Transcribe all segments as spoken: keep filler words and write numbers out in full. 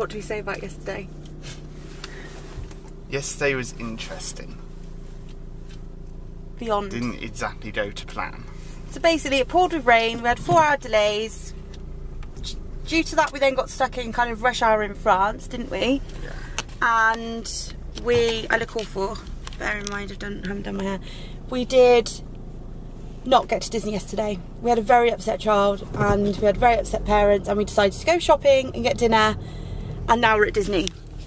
what do we say about yesterday? Yesterday was interesting. Beyond. Didn't exactly go to plan. So basically it poured with rain, we had four hour delays. Due to that we then got stuck in kind of rush hour in France, didn't we? Yeah. And we, I look awful, bear in mind I don't, haven't done my hair. We did not get to Disney yesterday. We had a very upset child and we had very upset parents, and we decided to go shopping and get dinner, and now we're at Disney.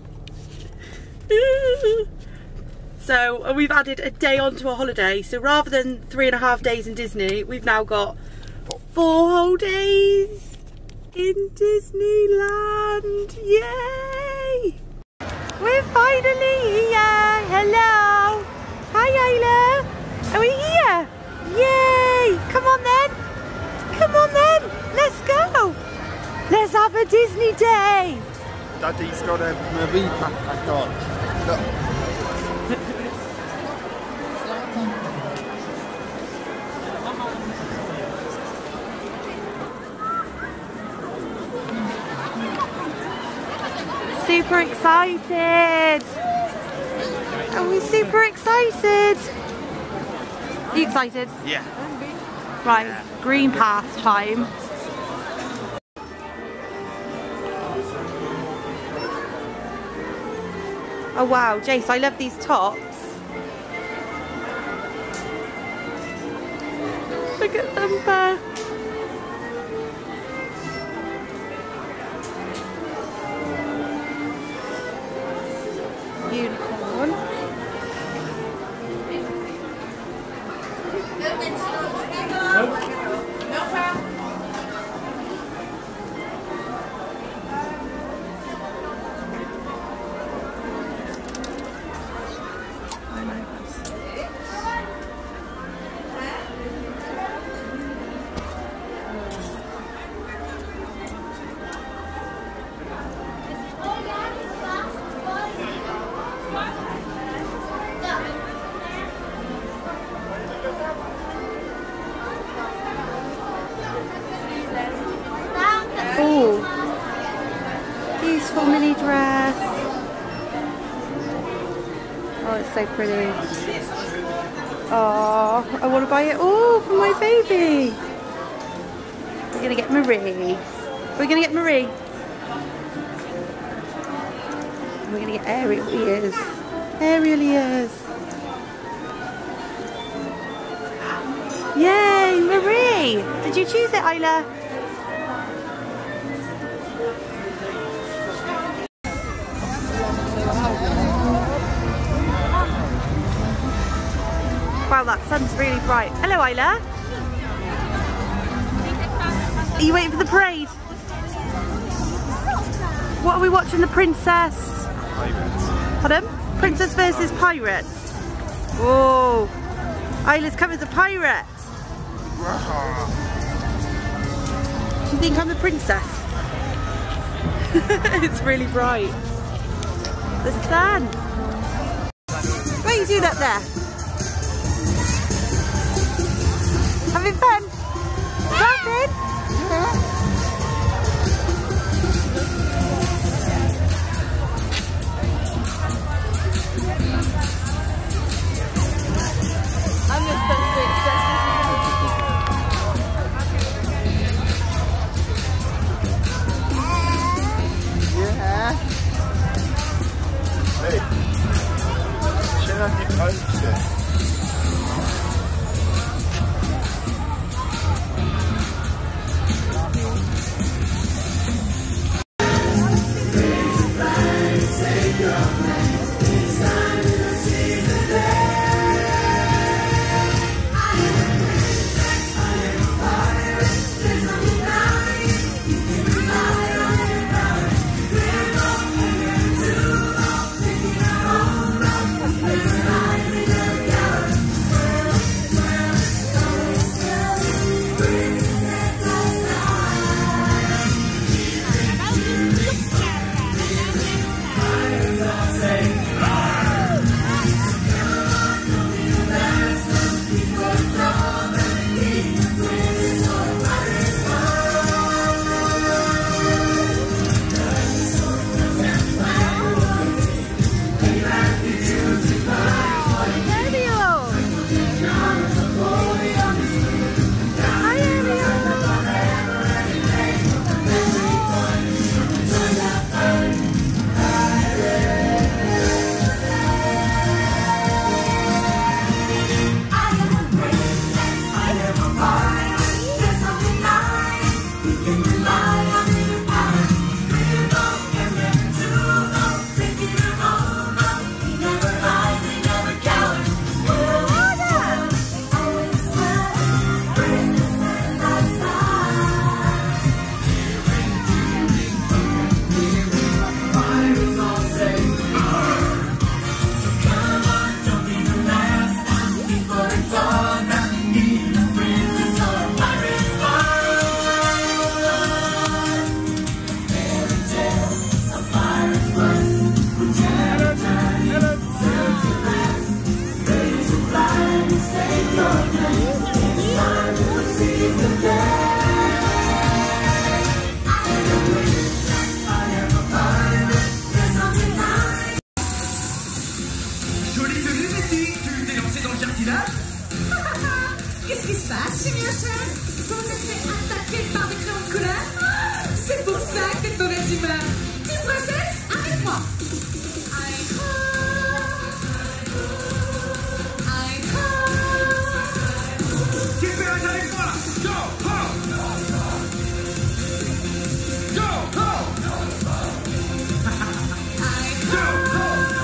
So we've added a day onto our holiday, so rather than three and a half days in Disney, we've now got four whole days in Disneyland. Yay! We're finally here. Hello. Hi Isla. Are we here? Yay! Come on then. Come on then. Let's go. Let's have a Disney day. Daddy's got a Marie backpack on. Look. Super excited! Are we super excited? Are you excited? Yeah. Right, green pass time. Oh wow, Jace, I love these tops. Look at them there. Unicorn. Beautiful mini dress. Oh, it's so pretty. Oh, I want to buy it all for my baby. We're going to get Marie. We're going to get Marie. We're going to get Ariel ears. Ariel ears. Yay, Marie. Did you choose it, Isla? Wow, that sun's really bright. Hello, Isla. Are you waiting for the parade? What are we watching? The Princess? Pirates. Pardon? Princess versus Pirates. Whoa. Isla's come as a pirate. Do you think I'm the princess? It's really bright. The sun. What are you doing up there? Having fun? Laughing? Yeah. I'm just supposed to express Yeah. Hey. Shut up, you coach. le jardinage. Qu'est-ce qui se passe, chérie Rachel? Vous êtes fait attaquer par des crayons de couleur? C'est pour ça que t'es de mauvaise humeur. Petite princesse, avec moi. Tu fais un avec moi. Go, ho. Go, ho. Go, ho.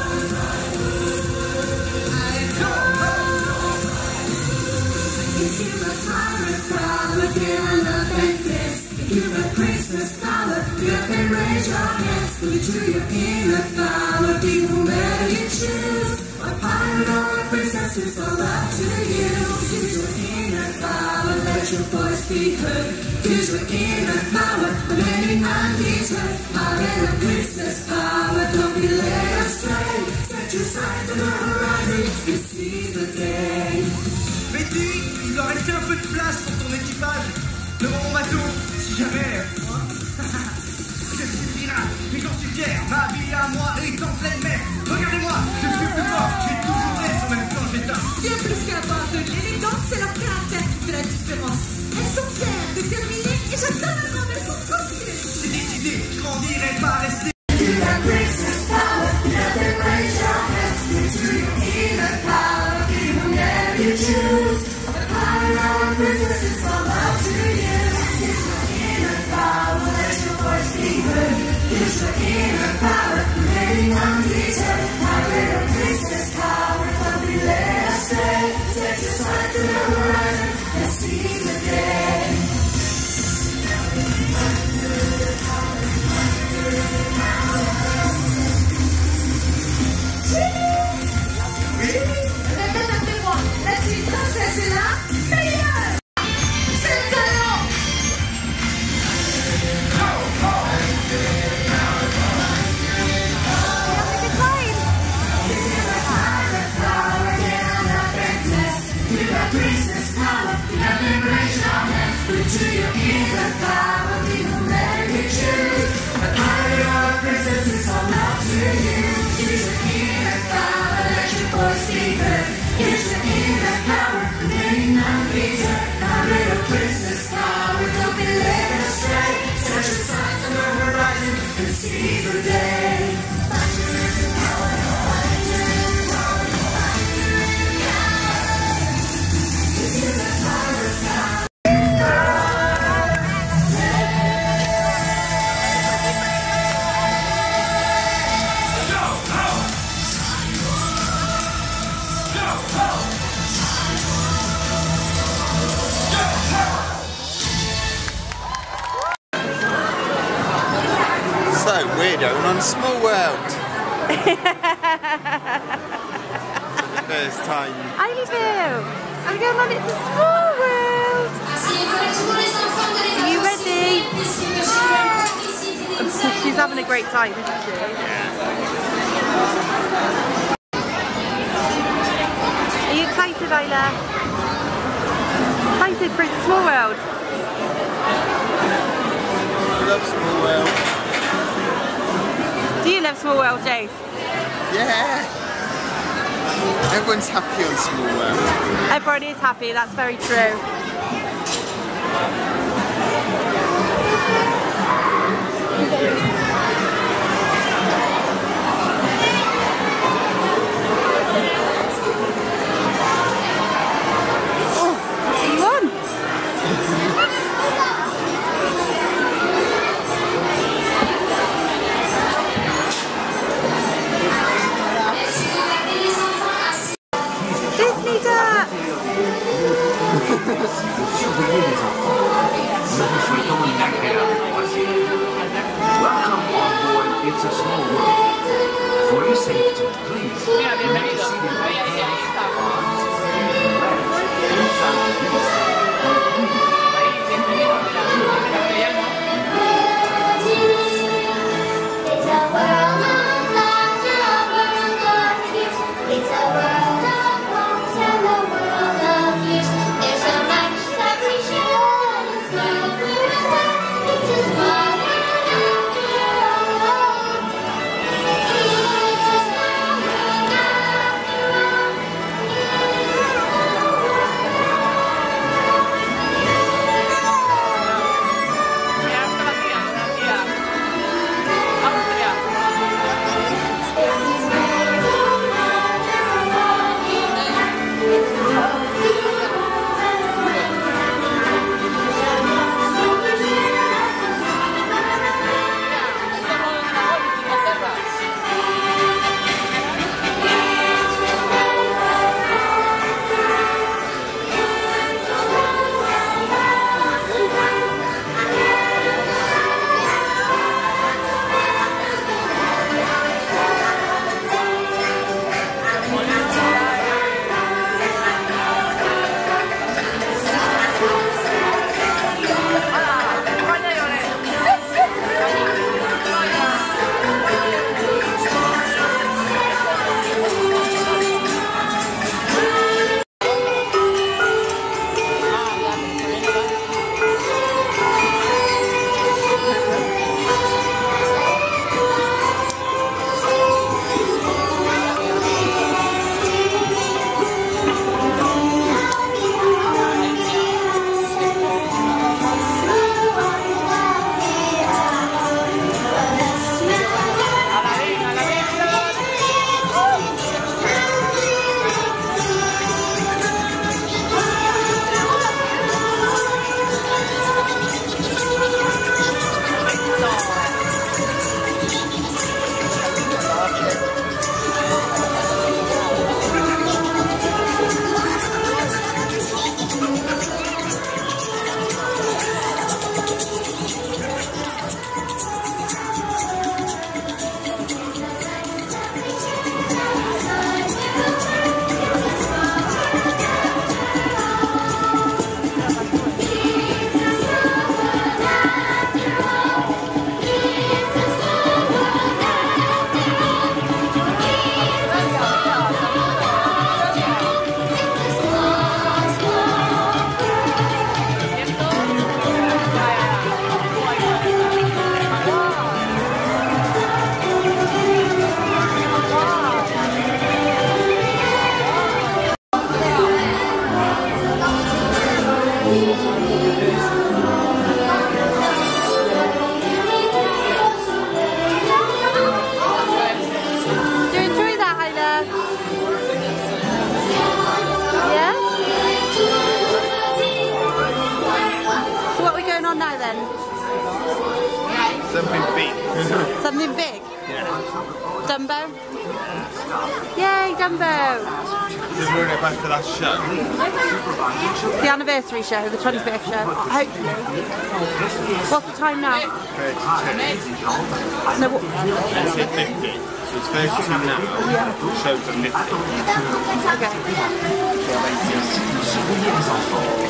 If you're a pirate flower, feeling up like this. If you're a Christmas flower, get up and raise your hands. Put it to your inner flower, be whomever you choose. A pirate or a princess, it's all up to you. Use your inner flower, let your voice be heard. Use your inner flower, letting undeterred. Pirate or Christmas flower, don't be led astray. Set your sights on the horizon and seize the day. Betty, il doit rester un peu de place pour ton équipage devant mon bateau, si jamais. Je suis le pirate, mais j'en suis fier. Ma vie à moi est en pleine mer. Regardez-moi, je suis plus fort. J'ai toujours été sur même plan d'état. Bien plus qu'avoir de l'élégance, c'est leur caractère qui fait la différence. Elles sont fières, déterminées, et j'adore la main, elles sont trop stylées. C'est décidé, je grandirai pas rester. You got Christmas power, nothing raise your hands. Into your inner power, be whomever you choose. A pirate or a princess, it's all up to you. Use your inner power, let your voice be heard. Use your inner power, letting undeterred. Pirate or princess power, don't be led astray. Set your sights to the horizon and seize the day. Répète-moi, la petite princesse est là, meilleure. C'est le talent. Princess power, nothing breaks your hands. Put to your inner power, be whomever you choose. A pirate or a princess, it's all up to you. Use your inner power, let your voice be heard. Use your inner power, letting undeterred. Pirate or princess power, don't be led astray. Set your sights on the horizon and seize the day. So we're going on Small World. For the first time. Ivy-Boo, I'm going on It's a Small World. Are you ready? She's having a great time, isn't she? Are you excited, Isla? Excited for It's a Small World? I love Small World. Do you love Small World, Jace? Yeah. Everyone's happy on Small World. Everyone is happy, that's very true. Oh, you won! Disney Duck! Welcome on board It's a Small World. For your safety, please remain seated with hands, arms, and legs inside the beast. It's a world of laughter, a world of tears. It's a world of homes and a world of years. There's so much that we share. It's not clear that it's a small world after all. It's a small world after all. Something big? Yeah. Dumbo? Yay, Dumbo! Just we're going back for that show. The anniversary show, the twenty-fifth show, hopefully. What's the time now? thirty-two. No, what? It's at fifty. So it's thirty-two now. Yeah. The show's at fifty. Okay.